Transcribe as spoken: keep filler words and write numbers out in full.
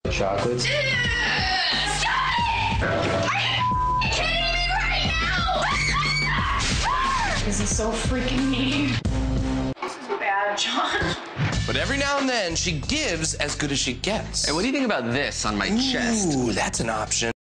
Chocolates? Stop it! Are you kidding me right now? This is so freaking mean. This is bad, John. But every now and then, she gives as good as she gets. Hey, what do you think about this on my Ooh, chest? Ooh, that's an option.